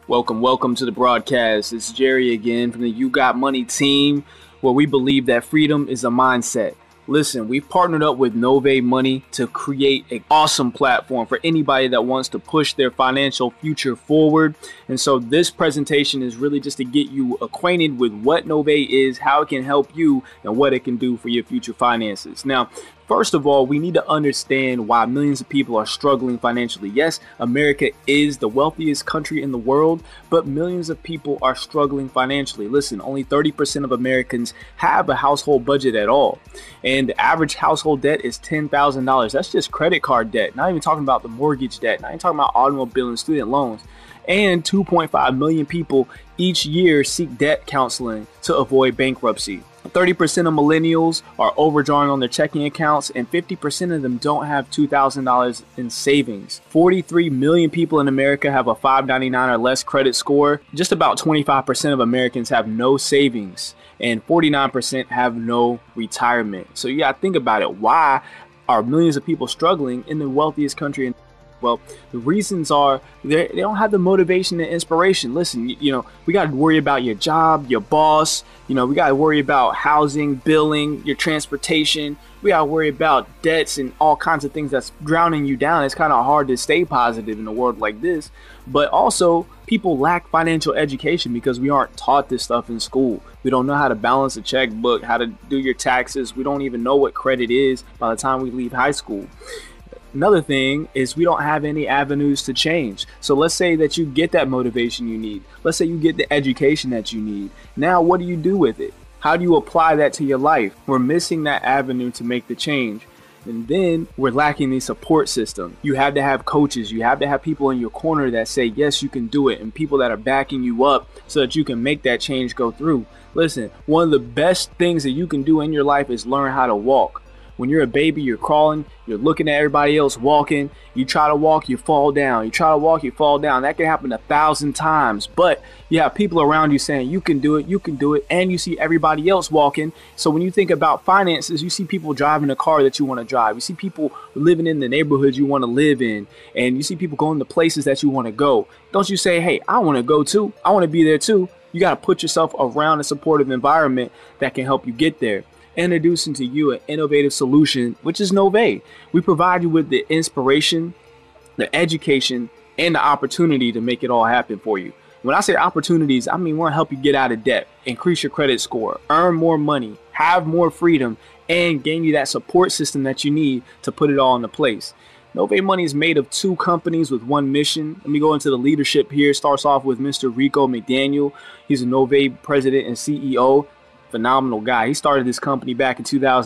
Welcome to the broadcast. It's Jerry again from the You Got Money team, where we believe that freedom is a mindset. Listen, we've partnered up with Novae Money to create an awesome platform for anybody that wants to push their financial future forward. And so this presentation is really just to get you acquainted with what Novae is, how it can help you, and what it can do for your future finances. Now, first of all, we need to understand why millions of people are struggling financially. Yes, America is the wealthiest country in the world, but millions of people are struggling financially. Listen, only 30% of Americans have a household budget at all. And the average household debt is $10,000. That's just credit card debt. Not even talking about the mortgage debt. Not even talking about automobile and student loans. And 2.5 million people each year seek debt counseling to avoid bankruptcy. 30% of millennials are overdrawing on their checking accounts, and 50% of them don't have $2,000 in savings. 43 million people in America have a 599 or less credit score. Just about 25% of Americans have no savings, and 49% have no retirement. So you gotta think about it. Why are millions of people struggling in the wealthiest country in? Well, the reasons are they don't have the motivation and inspiration. Listen, we got to worry about your job, your boss. We got to worry about housing, billing, your transportation. We got to worry about debts and all kinds of things that's drowning you down. It's kind of hard to stay positive in a world like this. But also, people lack financial education because we aren't taught this stuff in school. We don't know how to balance a checkbook, how to do your taxes. We don't even know what credit is by the time we leave high school. Another thing is we don't have any avenues to change. So let's say that you get that motivation you need. Let's say you get the education that you need. Now, what do you do with it? How do you apply that to your life? We're missing that avenue to make the change. And then we're lacking the support system. You have to have coaches. You have to have people in your corner that say, yes, you can do it. And people that are backing you up so that you can make that change go through. Listen, one of the best things that you can do in your life is learn how to walk. When you're a baby, you're crawling, you're looking at everybody else walking. You try to walk, you fall down. You try to walk, you fall down. That can happen 1,000 times. But you have people around you saying, you can do it, and you see everybody else walking. So when you think about finances, you see people driving a car that you want to drive. You see people living in the neighborhoods you want to live in. And you see people going to places that you want to go. Don't you say, hey, I want to go too. I want to be there too. You got to put yourself around a supportive environment that can help you get there. Introducing to you an innovative solution, which is Novae. We provide you with the inspiration, the education, and the opportunity to make it all happen for you. When I say opportunities, I mean we want to help you get out of debt, increase your credit score, earn more money, have more freedom, and gain you that support system that you need to put it all into place. Novae Money is made of two companies with one mission. Let me go into the leadership here. It starts off with Mr. Rico McDaniel. He's a Novae president and CEO. Phenomenal guy. He started this company back in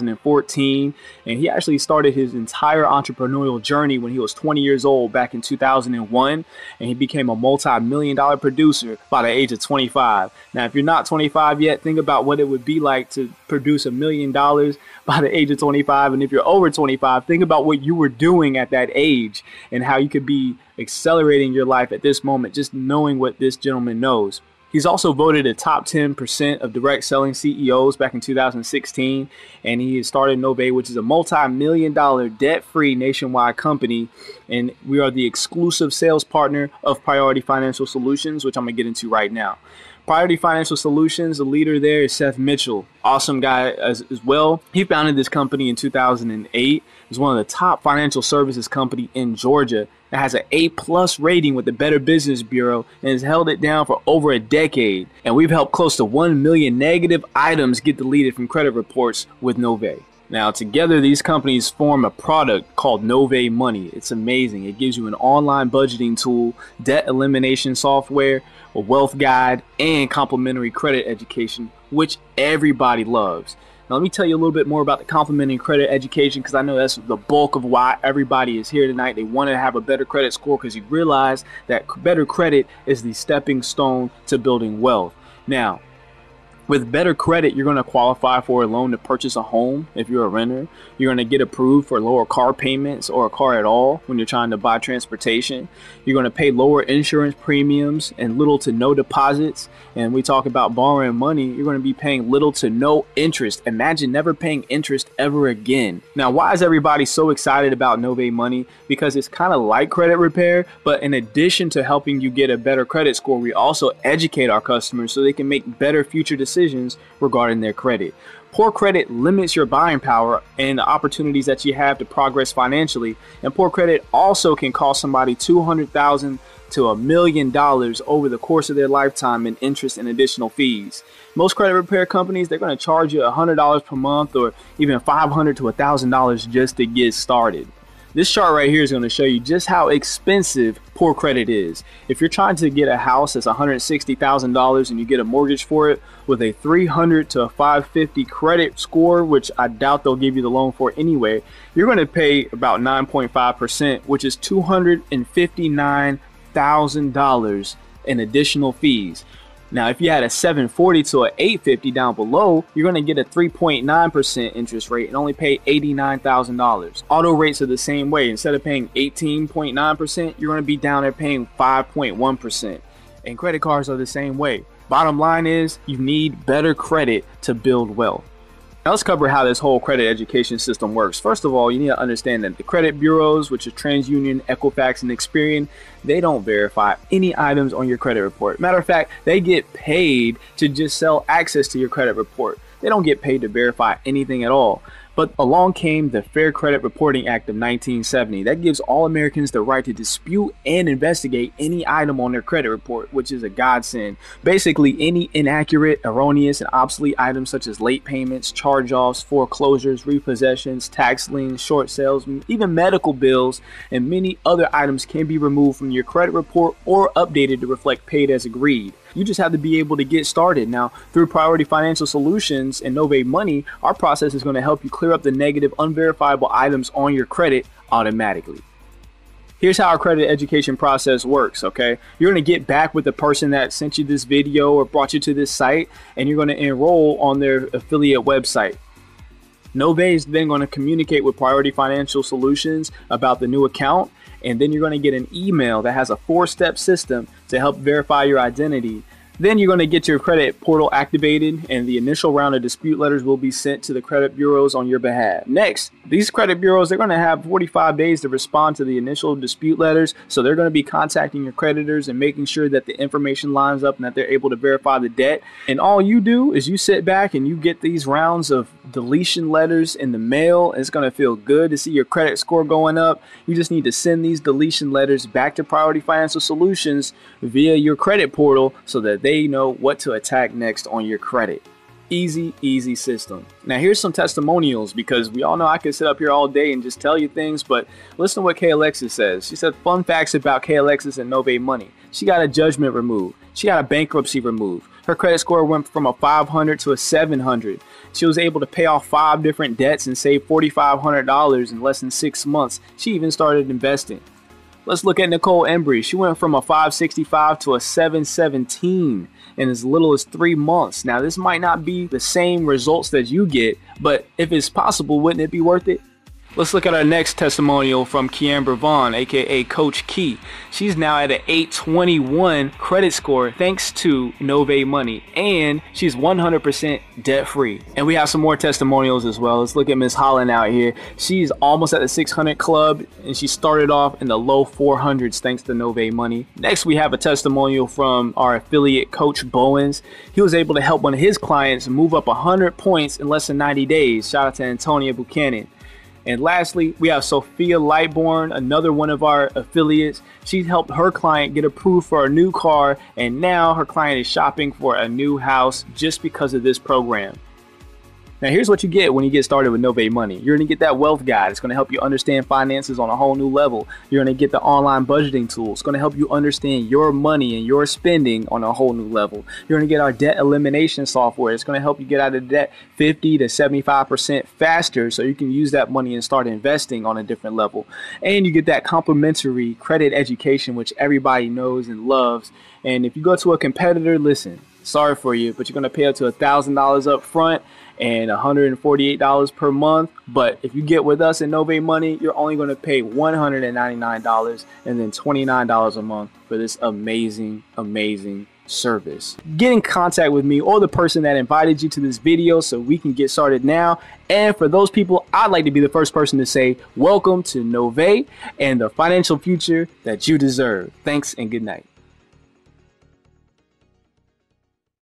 2014, and he actually started his entire entrepreneurial journey when he was 20 years old back in 2001, and he became a multi-million-dollar producer by the age of 25. Now, if you're not 25 yet, think about what it would be like to produce $1 million by the age of 25, and if you're over 25, think about what you were doing at that age and how you could be accelerating your life at this moment, just knowing what this gentleman knows. He's also voted a top 10% of direct selling CEOs back in 2016, and he has started Novae, which is a multi-million-dollar debt-free nationwide company, and we are the exclusive sales partner of Priority Financial Solutions, which I'm going to get into right now. Priority Financial Solutions, the leader there is Seth Mitchell. Awesome guy as well. He founded this company in 2008. It's one of the top financial services company in Georgia that has an A+ rating with the Better Business Bureau and has held it down for over a decade. And we've helped close to 1 million negative items get deleted from credit reports with Novae. Now, together, these companies form a product called Novae Money. It's amazing. It gives you an online budgeting tool, debt elimination software, a wealth guide, and complimentary credit education, which everybody loves. Now, let me tell you a little bit more about the complimentary credit education, because I know that's the bulk of why everybody is here tonight. They want to have a better credit score because you realize that better credit is the stepping stone to building wealth. Now, With better credit, you're going to qualify for a loan to purchase a home if you're a renter. You're going to get approved for lower car payments or a car at all when you're trying to buy transportation. You're going to pay lower insurance premiums and little to no deposits. And we talk about borrowing money, you're going to be paying little to no interest. Imagine never paying interest ever again. Now, why is everybody so excited about Novae Money? Because it's kind of like credit repair, but in addition to helping you get a better credit score, we also educate our customers so they can make better future decisions regarding their credit. Poor credit limits your buying power and the opportunities that you have to progress financially. And poor credit also can cost somebody $200,000 to $1 million over the course of their lifetime in interest and additional fees. Most credit repair companies, they're going to charge you $100 per month or even $500 to $1,000 just to get started. This chart right here is going to show you just how expensive poor credit is. If you're trying to get a house that's $160,000 and you get a mortgage for it with a 300 to a 550 credit score, which I doubt they'll give you the loan for anyway, you're going to pay about 9.5%, which is $259,000 in additional fees. Now, if you had a 740 to an 850 down below, you're going to get a 3.9% interest rate and only pay $89,000. Auto rates are the same way. Instead of paying 18.9%, you're going to be down there paying 5.1%. And credit cards are the same way. Bottom line is you need better credit to build wealth. Now let's cover how this whole credit education system works. First of all, you need to understand that the credit bureaus, which are TransUnion, Equifax, and Experian, they don't verify any items on your credit report. Matter of fact, they get paid to just sell access to your credit report. They don't get paid to verify anything at all. But along came the Fair Credit Reporting Act of 1970. That gives all Americans the right to dispute and investigate any item on their credit report, which is a godsend. Basically, any inaccurate, erroneous, and obsolete items such as late payments, charge-offs, foreclosures, repossessions, tax liens, short sales, even medical bills, and many other items can be removed from your credit report or updated to reflect paid as agreed. You just have to be able to get started. Now, through Priority Financial Solutions and Novae Money, our process is going to help you clear up the negative, unverifiable items on your credit automatically. Here's how our credit education process works, okay? You're going to get back with the person that sent you this video or brought you to this site, and you're going to enroll on their affiliate website. Novae is then going to communicate with Priority Financial Solutions about the new account, and then you're going to get an email that has a 4-step system to help verify your identity. Then you're going to get your credit portal activated, and the initial round of dispute letters will be sent to the credit bureaus on your behalf. Next, these credit bureaus, they're going to have 45 days to respond to the initial dispute letters, so they're going to be contacting your creditors and making sure that the information lines up and that they're able to verify the debt. And all you do is you sit back and you get these rounds of deletion letters in the mail. It's going to feel good to see your credit score going up. You just need to send these deletion letters back to Priority Financial Solutions via your credit portal so that they know what to attack next on your credit. Easy system. Now here's some testimonials, because we all know I could sit up here all day and just tell you things, but listen to what Kay Alexis says. She said fun facts about Kay Alexis and Novae Money. She got a judgment removed. She got a bankruptcy removed. Her credit score went from a 500 to a 700. She was able to pay off 5 different debts and save $4,500 in less than 6 months. She even started investing. Let's look at Nicole Embry. She went from a 565 to a 717 in as little as 3 months. Now, this might not be the same results that you get, but if it's possible, wouldn't it be worth it? Let's look at our next testimonial from Kiamber Vaughn, aka Coach Key. She's now at an 821 credit score thanks to Novae Money, and she's 100% debt free. And we have some more testimonials as well. Let's look at Miss Holland out here. She's almost at the 600 club, and she started off in the low 400s thanks to Novae Money. Next, we have a testimonial from our affiliate Coach Bowens. He was able to help one of his clients move up 100 points in less than 90 days. Shout out to Antonia Buchanan. And lastly, we have Sophia Lightborn, another one of our affiliates. She helped her client get approved for a new car, and now her client is shopping for a new house just because of this program. Now, here's what you get when you get started with Novae Money. You're going to get that wealth guide. It's going to help you understand finances on a whole new level. You're going to get the online budgeting tool. It's going to help you understand your money and your spending on a whole new level. You're going to get our debt elimination software. It's going to help you get out of debt 50 to 75% faster so you can use that money and start investing on a different level. And you get that complimentary credit education, which everybody knows and loves. And if you go to a competitor, listen, sorry for you, but you're going to pay up to $1,000 up front and $148 per month. But if you get with us in Novae Money, you're only going to pay $199 and then $29 a month for this amazing service. Get in contact with me or the person that invited you to this video so we can get started now. And for those people, I'd like to be the first person to say welcome to Novae and the financial future that you deserve. Thanks and good night.